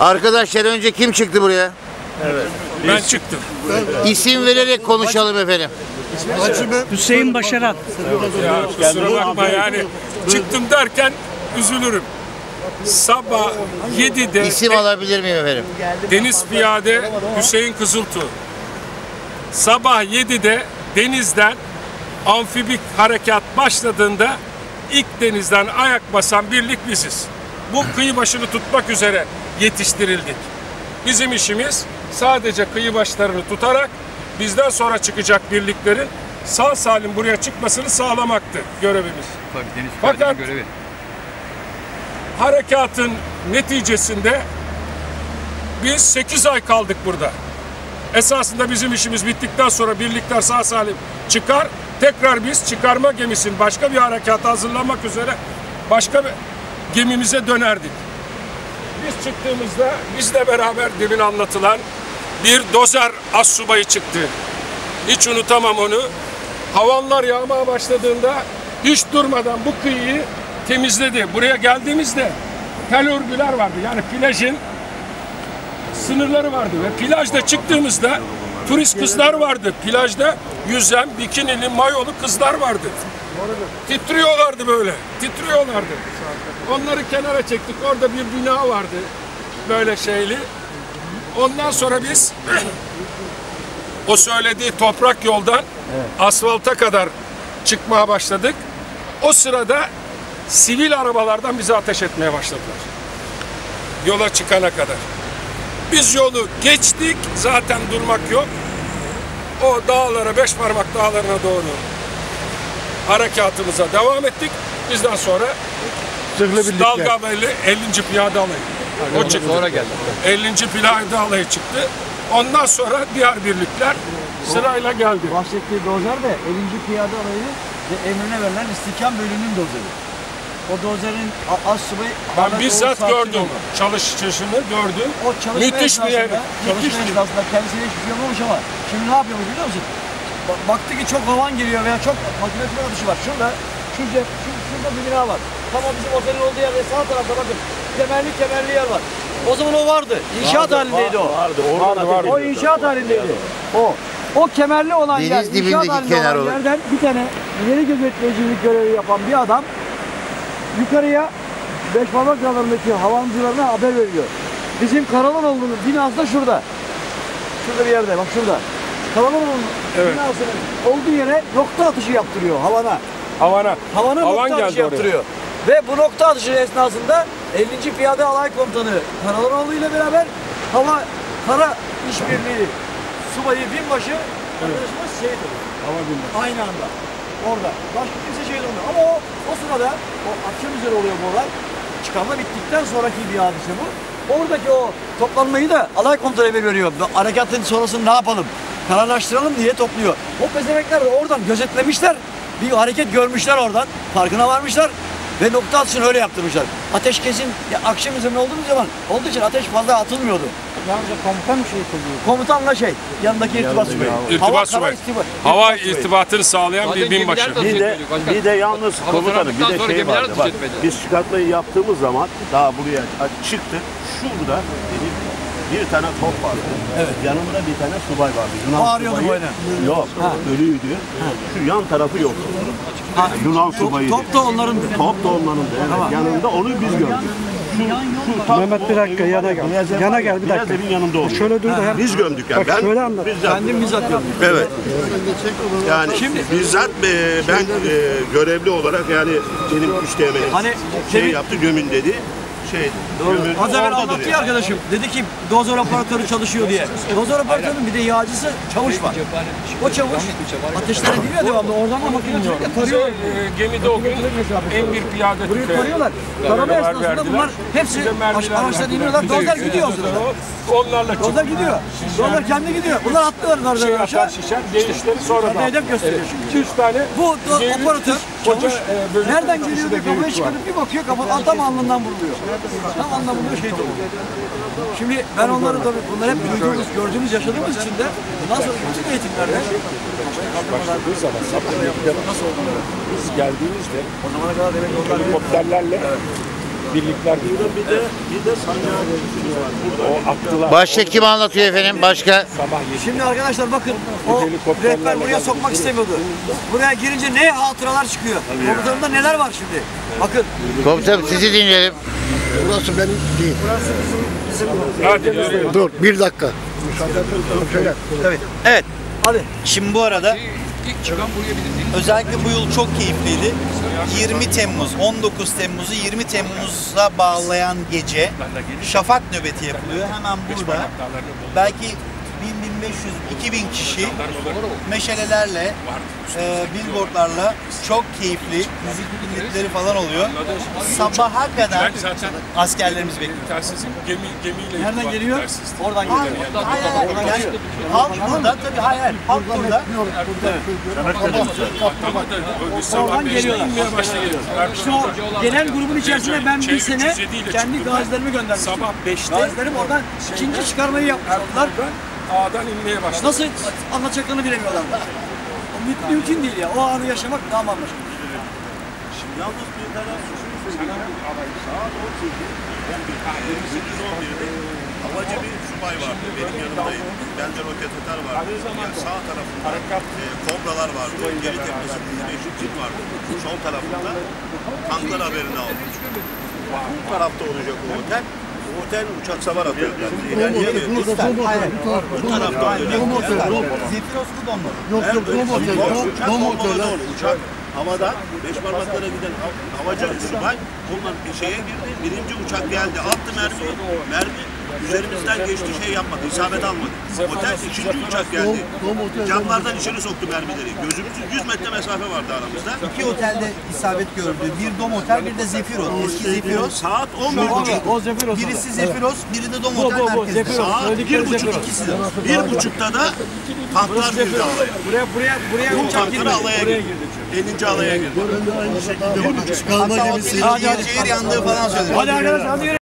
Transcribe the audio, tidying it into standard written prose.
Arkadaşlar önce kim çıktı buraya? Evet. Ben çıktım. İsim vererek konuşalım efendim. Hüseyin Başaran. Ya kusura bakma yani çıktım derken üzülürüm. Sabah 7'de İsim alabilir miyim efendim? Deniz Piyade Hüseyin Kızıltuğ. Sabah 7'de denizden amfibik harekat başladığında ilk denizden ayak basan birlik biziz. Bu kıyı başını tutmak üzere yetiştirildik. Bizim işimiz sadece kıyı başlarını tutarak bizden sonra çıkacak birliklerin sağ salim buraya çıkmasını sağlamaktı görevimiz. Fakat harekatın neticesinde biz 8 ay kaldık burada. Esasında bizim işimiz bittikten sonra birlikler sağ salim çıkar. Tekrar biz çıkarma gemisinin başka bir harekata hazırlamak üzere başka bir gemimize dönerdik. Biz çıktığımızda bizle beraber demin anlatılan bir dozer astsubayı çıktı. Hiç unutamam onu. Havanlar yağmaya başladığında hiç durmadan bu kıyıyı temizledi. Buraya geldiğimizde tel örgüler vardı. Yani plajın sınırları vardı ve plajda çıktığımızda turist kızlar vardı. Plajda yüzen, bikinili, mayolu kızlar vardı. Titriyorlardı böyle, titriyorlardı. Onları kenara çektik. Orada bir bina vardı böyle şeyli. Ondan sonra biz o söylediği toprak yoldan asfalta kadar çıkmaya başladık. O sırada sivil arabalardan bize ateş etmeye başladılar. Yola çıkana kadar. Biz yolu geçtik, zaten durmak yok. O dağlara, Beşparmak dağlarına doğru harekatımıza devam ettik. Bizden sonra Dalgabeyli 50. Piyade Alayı. O çıktı. Sonra geldi. 50. Piyade Alayı çıktı. Ondan sonra diğer birlikler sırayla geldi. Bahsettiği dozer de 50. Piyade Alayı'nın ve emrine verilen istihkam bölümünün dozeri. O dozerin astsubayı... Ben bizzat gördüm. Çalışışını gördüm. O çalışma müthiş bir yer. Çalışma esnasında kendisine hiçbir şey olmamış ama şimdi ne yapıyormuş biliyor musun? Baktı ki çok havan geliyor veya çok makinatör atışı var. Şurada bir bina var. Tamam bizim otelin olduğu yerde sağ tarafta bakın. Kemerli yer var. O zaman o vardı. İnşaat halindeydi o. Vardı. O inşaat halindeydi. O kemerli olan Deniz yer, dibindeki inşaat halinde kenar olan olur. yerden bir tane ileri gözetleyicilik görevi yapan bir adam yukarıya Beşparmak dağlarındaki havancılarına haber veriyor. Bizim Karalanoğlu'nun binası da şurada. Şurada bir yerde, bak şurada. Karalanoğlu'nun binasının olduğu yere nokta atışı yaptırıyor havana. Havana nokta atışı yaptırıyor. Ve bu nokta atışı esnasında 50. Piyade Alay Komutanı Karalanoğlu ile beraber kara işbirliği subayı binbaşı arkadaşımız şehit oluyor. Aynı anda. Orada. Başka kimse şehit olmuyor. Ama o sırada o akşam üzeri oluyor bu olay. Çıkarma bittikten sonraki bir hadise bu. Oradaki o toplanmayı da alay komutanı emir veriyor. Harekatın sonrasını ne yapalım? Kararlaştıralım diye topluyor. O pezevenkler de oradan gözetlemişler. Bir hareket görmüşler oradan. Farkına varmışlar. Ve nokta atışını öyle yaptırmışlar. Ateşkesin akşam üzerine olduğu için ateş fazla atılmıyordu. Yalnızca komutan mı şehit oluyor? Komutanla yanındaki irtibat subayı. İrtibat subayı. Hava irtibatını sağlayan bir binbaşı. Bir de yalnız komutanım bir de şey vardı. Bak, biz çıkartmayı yaptığımız zaman daha buraya çıktık. Şurada bir tane top vardı. Evet. Yanımda bir tane subay vardı. Bağırıyordu böyle. Yok. Ölüydü. Şu yan tarafı yok. Yunan subayı. Top da onların. Top da onların. Evet. Tamam. Yanında onu biz gördük. Mehmet bir dakika yana gel. Yana gel bir dakika. Biraz evin yanında oldu. Şöyle dur da hem. Biz gömdük yani. Bak şöyle anlat. Kendim bizzat gördüm. Evet. Yani şimdi bizzat ben görevli olarak yani benim üsteğmenim Hani yaptı gömün dedi. Az evvel anlattı ya arkadaşım. Dedi ki dozer operatörü çalışıyor diye. Dozer operatörünün bir de yağcısı çavuş var. O çavuş ateşlere gidiyor devamlı. Oradan da makinatörüyle tarıyor. Gemide o gün en bir piyade Burayı tarıyorlar. Tarama esnasında bunlar hepsi araçtan iniyorlar. Dozer gidiyor o sırada. Onlarla çıktı. Dozer gidiyor. Dozer kendi gidiyor. Bunlar atlıyorlar dozer aşağı. Değişleri sonra da. Hedef gösteriyor. 200 tane. Bu operatör çavuş nereden geliyor diye kafayı çıkarıp bir bakıyor kafa tam alnından vuruluyor. Tam anlamında şehit oluyor. Şimdi ben onları tabii bunlar hep duyduğumuz, gördüğümüz, yaşadığımız için de bundan sonra bütün eğitimlerde başladığı zaman sabah nasıl oldu? Biz geldiğimizde o zamana kadar demek onlar helikopterlerle birlikler gitti. Bir de sancağı geçişimiz var. Burada. O attılar. Başka kim anlatıyor efendim? Başka? Sabah 7. Şimdi arkadaşlar bakın o rehber buraya sokmak istemiyordu. Buraya girince ne hatıralar çıkıyor. Komutanımda neler var şimdi. Bakın. Komutanım sizi dinleyelim. Burası benim değil. Hadi yürü. Dur bir dakika. Evet. Hadi. Şimdi bu arada özellikle bu yıl çok keyifliydi. 20 Temmuz, 19 Temmuz'u 20 Temmuz'a bağlayan gece şafak nöbeti yapılıyor. Hemen burada belki 1000, 1500, 2000 kişi meşalelerle, billboardlarla çok keyifli müzik dinletleri falan oluyor. Sabaha kadar askerlerimiz bekliyor. Telsizin gemiyle Nereden geliyor? Oradan Hayır, geliyor. hayır. Yani halk burada tabii hayır. Halk burada. Oradan geliyorlar. İşte o gelen grubun içerisinde ben bir sene kendi gazilerimi göndermiştim. Sabah 5'te Gazilerim oradan ikinci çıkarmayı yapmışlar. A'dan inmeye başladı. Nasıl anlatacaklarını bilemiyorlar. Mümkün değil ya. O anı yaşamak daha bambaşka. Yalnız bir tane şunu söyleyeyim. Saat 18. 11'de havacı bir subay vardı. Benim yanımdaydı. Bende roket atar vardı. Yani sağ tarafında kobralar vardı. Geri tepesinde meşrutçuk vardı. Sol tarafında tanklar haberini aldı. Bu tarafta olacak o otel. O otel uçak savar atıyor. İlerleyemiyor. Bu tarafta olacak. Zefiros'ta dondu. Yok yok Uçak bombalı oldu. Uçak havadan beş parmaklara giden havacı subay ondan bir şeye girdi. Birinci uçak geldi. Attı mermiyi. Mermi üzerimizden geçti, şey yapmadı. İsabet almadı. Otel ikinci uçak geldi. Camlardan içeri soktu mermileri. Gözümüzün 100 metre mesafe vardı aramızda. İki otelde isabet gördü. Bir Dom Otel, bir de Zefiros. Eski Zefiros. Saat 11.30. O Zefiros. Birisi Zefiros, biri de Dom Otel merkezinde. Saat 1.30. İkisi de. 1.30'da da tanklar girdi alaya. Buraya Bu uçak tanklar alaya girdi. 50. alaya girdi. Ben de aynı şekilde çıkarma Hatta gemisi. otelin ciğer yandığı falan söyledi. Hadi arkadaşlar hadi yürü.